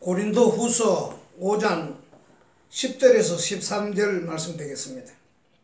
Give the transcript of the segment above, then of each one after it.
고린도후서 5장 10절에서 13절 말씀 되겠습니다.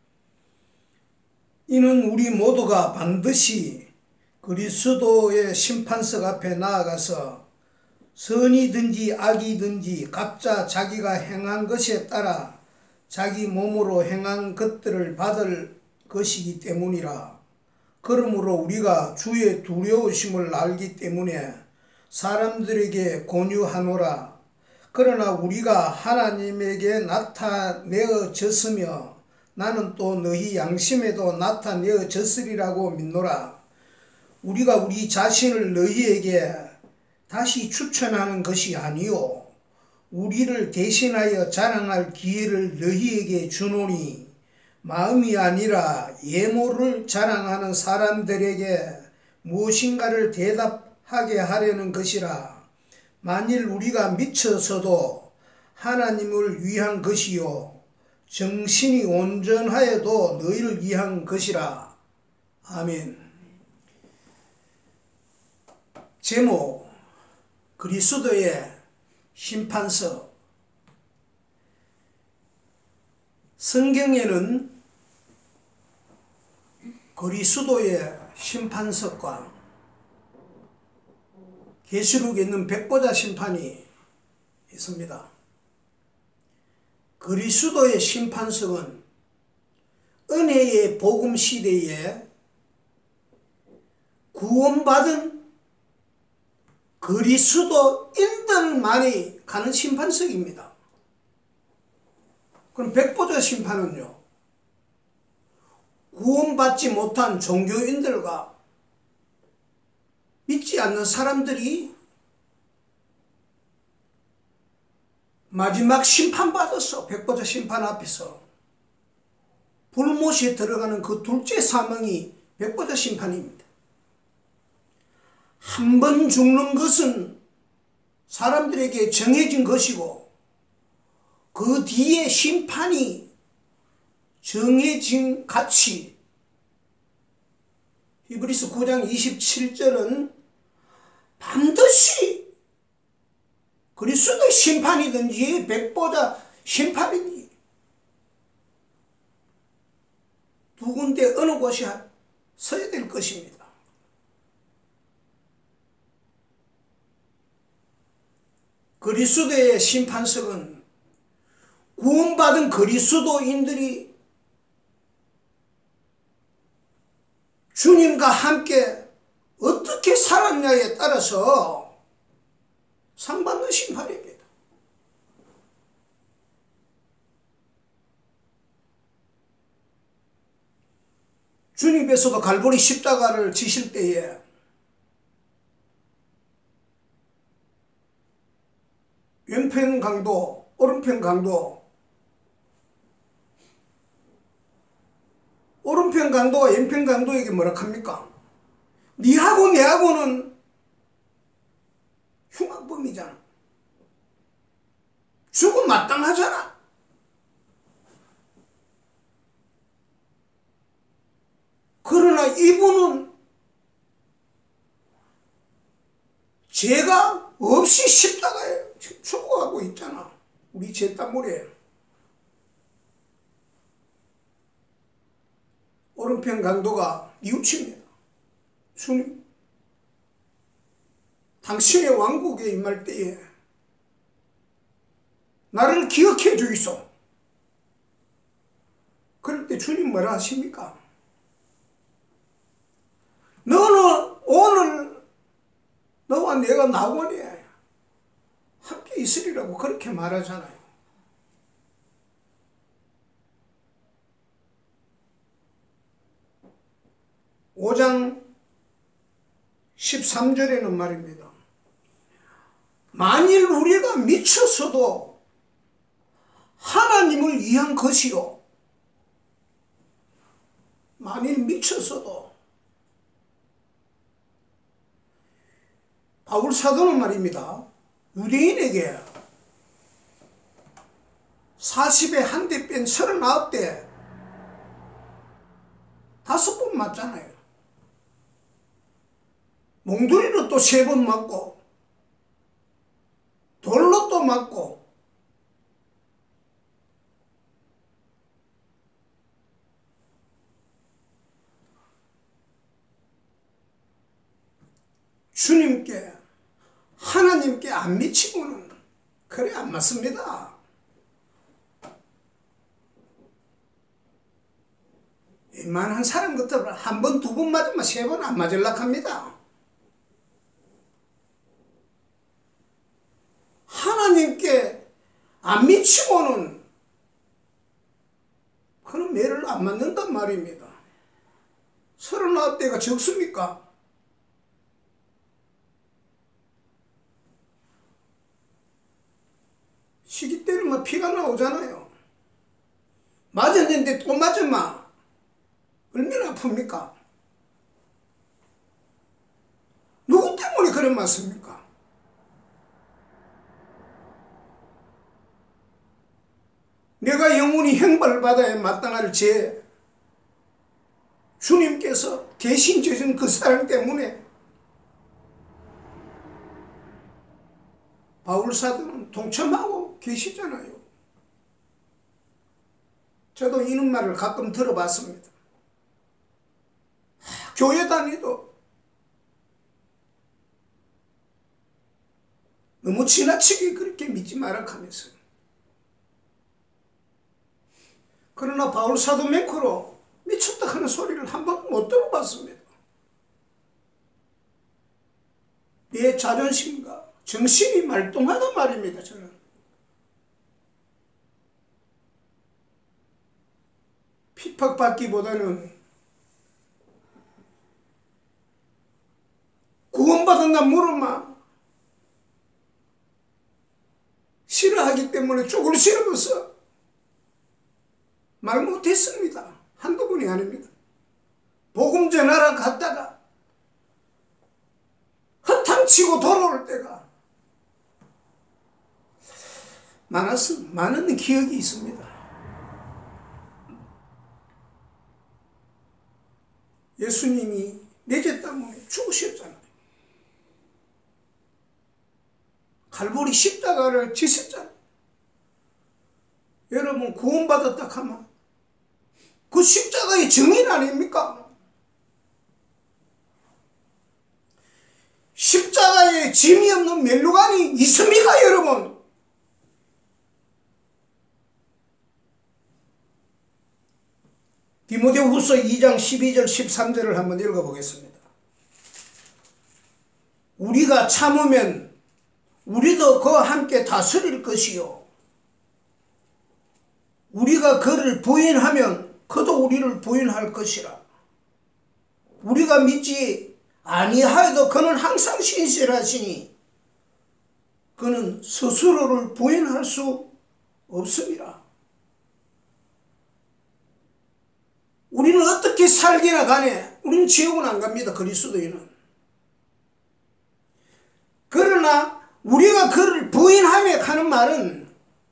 이는 우리 모두가 반드시 그리스도의 심판석 앞에 나아가서 선이든지 악이든지 각자 자기가 행한 것에 따라 자기 몸으로 행한 것들을 받을 것이기 때문이라. 그러므로 우리가 주의 두려우심을 알기 때문에 사람들에게 권유하노라. 그러나 우리가 하나님에게 나타내어졌으며 나는 또 너희 양심에도 나타내어졌으리라고 믿노라. 우리가 우리 자신을 너희에게 다시 추천하는 것이 아니요 우리를 대신하여 자랑할 기회를 너희에게 주노니 마음이 아니라 예모를 자랑하는 사람들에게 무엇인가를 대답하게 하려는 것이라. 만일 우리가 미쳐서도 하나님을 위한 것이요 정신이 온전하여도 너희를 위한 것이라. 아멘. 제목 그리스도의 심판석. 성경에는 그리스도의 심판석과 계시록에 있는 백보자 심판이 있습니다. 그리스도의 심판석은 은혜의 복음 시대에 구원받은 그리스도인들만이 가는 심판석입니다. 그럼 백보자 심판은요, 구원받지 못한 종교인들과 믿지 않는 사람들이 마지막 심판받아서 백보자 심판 앞에서 불못에 들어가는 그 둘째 사망이 백보자 심판입니다. 한 번 죽는 것은 사람들에게 정해진 것이고 그 뒤에 심판이 정해진 가치. 히브리서 9장 27절은 반드시 그리스도의 심판이든지 백보자 심판이든지 두 군데 어느 곳이 서야 될 것입니다. 그리스도의 심판석은 구원받은 그리스도인들이 주님과 함께 어떻게 살았냐에 따라서 상받는 심판입니다. 주님께서도 갈보리 십자가를 지실 때에 왼편 강도, 오른편 강도, 오른편 강도가 왼편 강도에게 뭐라 합니까? 니하고 내하고는 흉악범이잖아. 죽음 마땅하잖아. 그러나 이분은 죄가 없이 십자가에 죽어가고 있잖아. 우리 죄 때문에. 오른편 강도가 뉘우칩니다. 주님, 당신의 왕국에 임할 때에 나를 기억해 주이소. 그럴 때 주님 뭐라 하십니까? 너는 오늘 너와 내가 낙원에 함께 있으리라고 그렇게 말하잖아요. 오 장 13절에는 말입니다. 만일 우리가 미쳐서도 하나님을 위한 것이요. 만일 미쳐서도. 바울 사도는 말입니다. 유대인에게 40에 한 대 뺀 39대 5번 맞잖아요. 몽둥이로 또 3번 맞고 돌로 또 주님께 하나님께 안 미치고는 그래 안 맞습니다. 웬만한 사람 같으면 한 번, 두 번 맞으면 세 번 안 맞으려고 합니다. 하나님께 안 미치고는 그런 매를 안 맞는단 말입니다. 39대가 적습니까? 시기 때는 뭐 피가 나오잖아요. 맞았는데 또 맞으면 얼마나 아픕니까? 누구 때문에 그래 맞습니까? 내가 영원히 형벌을 받아야 마땅할 죄, 주님께서 대신 져준 그 사랑 때문에 바울사도는 동참하고 계시잖아요. 저도 이런 말을 가끔 들어봤습니다. 교회 다니도 너무 지나치게 그렇게 믿지 마라 하면서. 그러나 바울사도 맹코로 미쳤다 하는 소리를 한 번도 못 들어봤습니다. 내 자존심과 정신이 말똥하단 말입니다. 저는 핍박받기보다는 구원받았나 물으면 싫어하기 때문에 죽을 싫어서 말 못했습니다. 한두 번이 아닙니다. 복음 전하러 갔다가 허탕치고 돌아올 때가 많은 기억이 있습니다. 예수님이 내 죄 때문에 죽으셨잖아요. 갈보리 십자가를 지셨잖아요. 여러분 구원받았다 하면 그 십자가의 증인 아닙니까? 십자가에 짐이 없는 멸류관이 있습니까 여러분? 디모데후서 2장 12절 13절을 한번 읽어보겠습니다. 우리가 참으면 우리도 그와 함께 다스릴 것이요 우리가 그를 부인하면 그도 우리를 부인할 것이라. 우리가 믿지 아니하여도 그는 항상 신실하시니 그는 스스로를 부인할 수 없습니다. 우리는 어떻게 살기나 간에 우리는 지옥은 안 갑니다. 그리스도인은. 그러나 우리가 그를 부인하며 하는 말은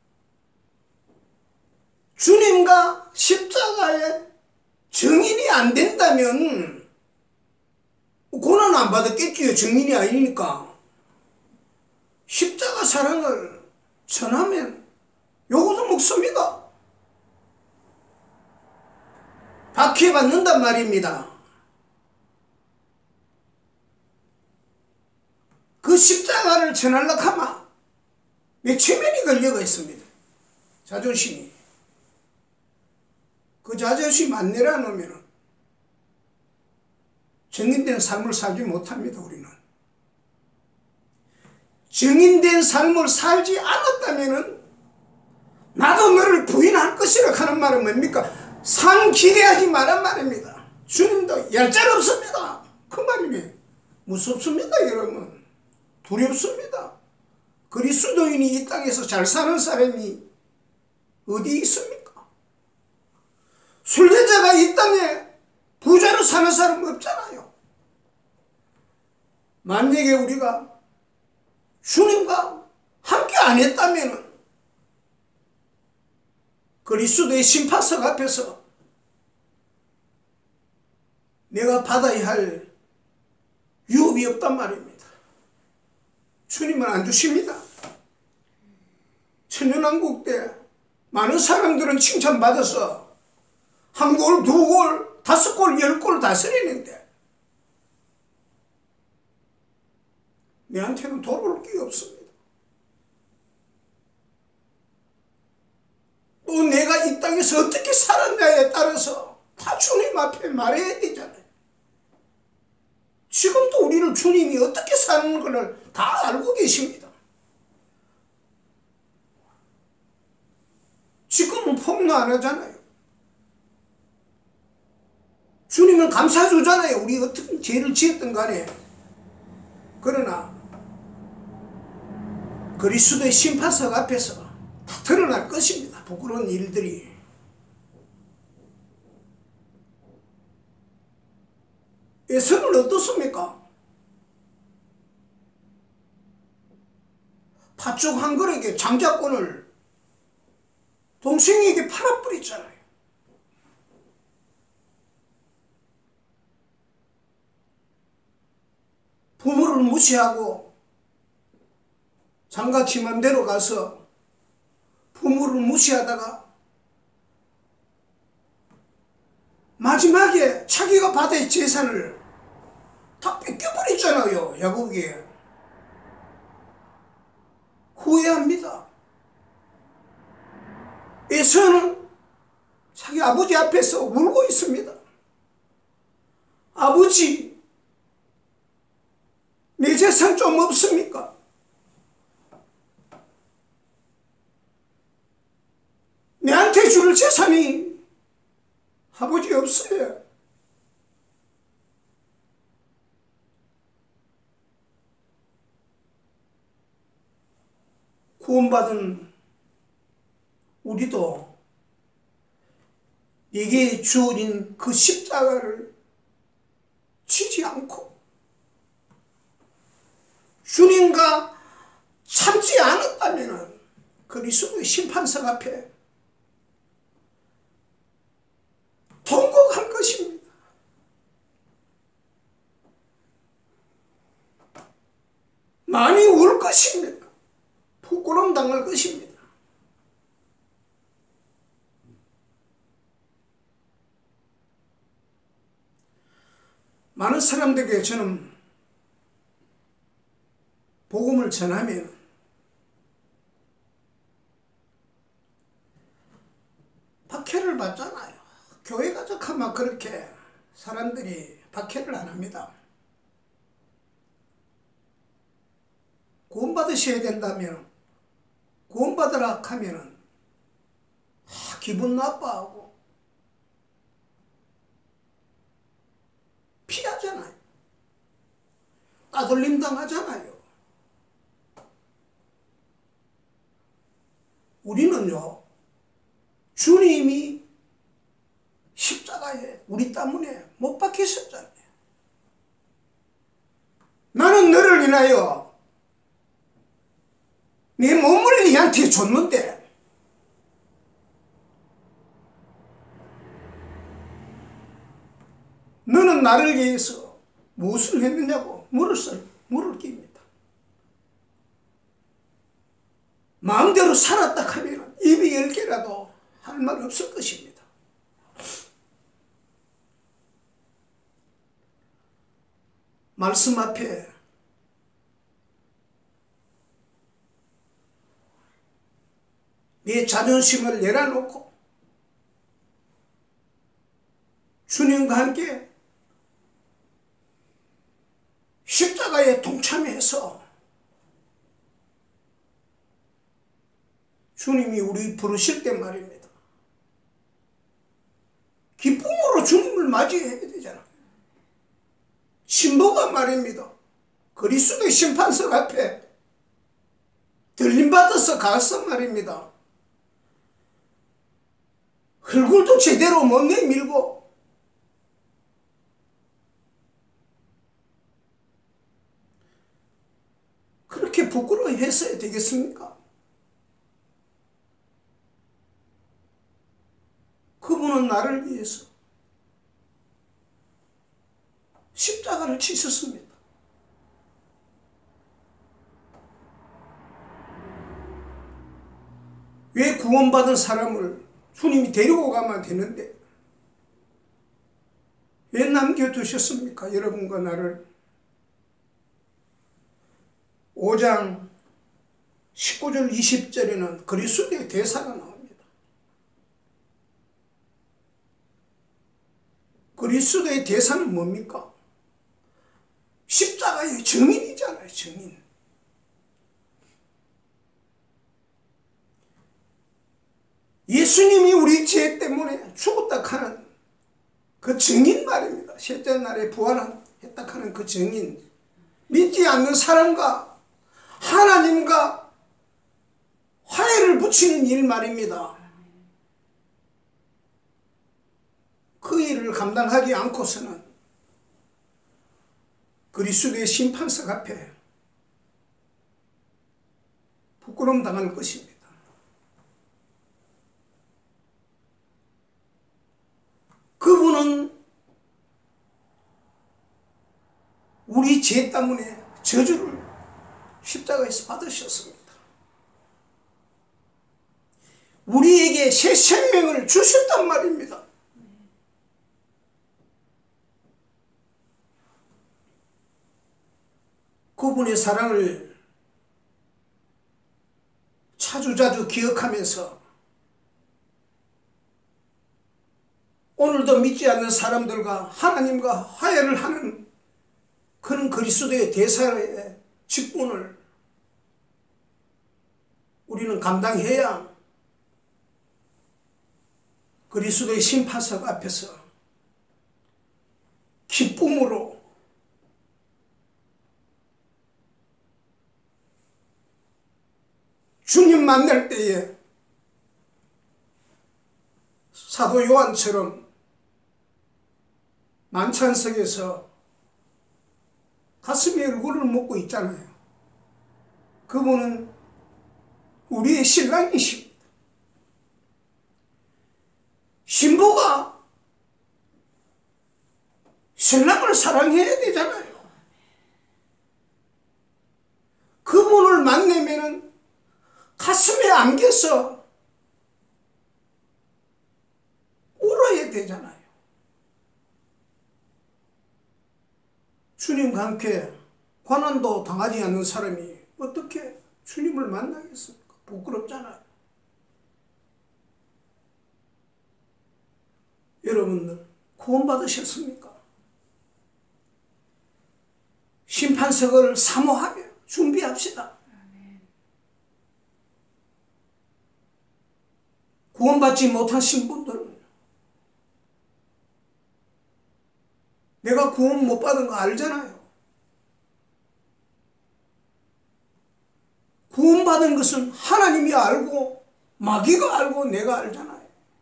주님과 십자가의 증인이 안 된다면 고난 안 받았겠지요. 증인이 아니니까. 십자가 사랑을 전하면 요것도 먹습니다. 박해받는단 말입니다. 그 십자가를 전하려고 하면 내 체면이 걸려가 있습니다. 자존심이. 그 자존심 안 내려놓으면 정인된 삶을 살지 못합니다. 우리는. 정인된 삶을 살지 않았다면 나도 너를 부인할 것이라 하는 말은 뭡니까? 상 기대하지 말란 말입니다. 주님도 얄짤 없습니다. 그 말이네. 무섭습니다 여러분. 두렵습니다. 그리스도인이 이 땅에서 잘 사는 사람이 어디 있습니까? 순례자가 이 땅에 부자로 사는 사람 없잖아요. 만약에 우리가 주님과 함께 안 했다면 그리스도의 심판석 앞에서 내가 받아야 할 유업이 없단 말입니다. 주님은 안 주십니다. 천년왕국 때 많은 사람들은 칭찬받아서 한 골, 두 골, 다섯 골, 열 골 다스리는데 내한테는 돌아올 게 없습니다. 또 내가 이 땅에서 어떻게 살았냐에 따라서 다 주님 앞에 말해야 되잖아요. 지금도 우리는 주님이 어떻게 사는 것을 다 알고 계십니다. 지금은 폭로 안 하잖아요. 주님은 감사주잖아요. 우리 어떤 죄를 지었던 간에. 그러나 그리스도의 심판석 앞에서 다 드러날 것입니다. 부끄러운 일들이. 에서는 어떻습니까? 팥죽 한 그릇에 장자권을 동생에게 팔아버렸잖아요. 부모를 무시하고 장가지 맘대로 가서 부모를 무시하다가 마지막에 자기가 받을 재산을 다 뺏겨버렸잖아요. 야곱에게. 후회합니다. 에서는 자기 아버지 앞에서 울고 있습니다. 아버지, 내 재산 좀 없습니까? 내한테 줄 재산이 아버지 없어요. 구원받은 우리도 내게 주어진 그 십자가를 지지 않고 주님과 참지 않았다면 그리스도의 심판석 앞에 통곡할 것입니다. 많이 울 것입니다. 부끄러움 당할 것입니다. 많은 사람들에게 저는 복음을 전하면 박해를 받잖아요. 교회 가족하면 그렇게 사람들이 박해를 안 합니다. 구원받으셔야 된다면, 구원받으라 하면은 기분 나빠하고 피하잖아요. 따돌림 당하잖아요. 우리는요, 주님이 십자가에 우리 때문에 못 박히셨잖아요. 나는 너를 인하여 내 몸을 네한테 줬는데 너는 나를 위해서 무엇을 했느냐고 물을 깁니다. 마음대로 살았다 하면 입이 10개라도 할 말 없을 것입니다. 말씀 앞에 내 자존심을 내려놓고 주님과 함께 십자가에 동참해서 주님이 우리 부르실 때 말입니다. 기쁨으로 주님을 맞이해야 되잖아. 신부가 말입니다. 그리스도의 심판석 앞에 들림받아서 가서 말입니다. 얼굴도 제대로 못 내밀고 그렇게 부끄러워했어야 되겠습니까? 그분은 나를 위해서 십자가를 치셨습니다. 왜 구원받은 사람을 주님이 데리고 가면 되는데 왜 남겨두셨습니까? 여러분과 나를. 5장 19절 20절에는 그리스도의 대사가 나옵니다. 그리스도의 대사는 뭡니까? 십자가의 증인이잖아요. 증인. 예수님이 우리 죄 때문에 죽었다 하는 그 증인 말입니다. 셋째 날에 부활했다 하는 그 증인. 믿지 않는 사람과 하나님과 화해를 붙이는 일 말입니다. 그 일을 감당하지 않고서는 그리스도의 심판석 앞에 부끄러움 당할 것입니다. 그분은 우리 죄 때문에 저주를 십자가에서 받으셨습니다. 우리에게 새 생명을 주셨단 말입니다. 그분의 사랑을 자주자주 기억하면서 오늘도 믿지 않는 사람들과 하나님과 화해를 하는 그런 그리스도의 대사의 직분을 우리는 감당해야 그리스도의 심판석 앞에서 기쁨으로 주님 만날 때에 사도 요한처럼 만찬석에서 가슴에 얼굴을 묻고 있잖아요. 그분은 우리의 신랑이십니다. 신부가 신랑을 사랑해야 되잖아요. 그분을 만나면은 가슴에 안겨서 울어야 되잖아요. 주님과 함께 고난도 당하지 않는 사람이 어떻게 주님을 만나겠습니까? 부끄럽잖아요. 여러분들 구원받으셨습니까? 심판석을 사모하며 준비합시다. 구원받지 못하신 분들은 내가 구원 못 받은 거 알잖아요. 구원받은 것은 하나님이 알고 마귀가 알고 내가 알잖아요.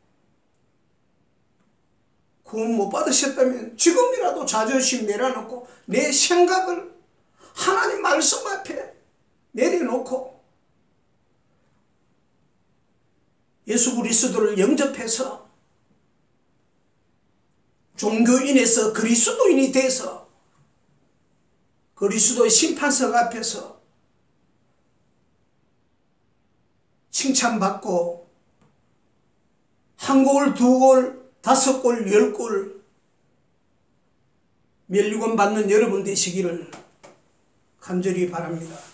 구원 못 받으셨다면 지금이라도 자존심 내려놓고 내 생각을 하나님 말씀 앞에 내려놓고 예수 그리스도를 영접해서 종교인에서 그리스도인이 돼서 그리스도의 심판석 앞에서 칭찬받고 한 골, 두 골, 다섯 골, 열 골 면류관 받는 여러분 되시기를 간절히 바랍니다.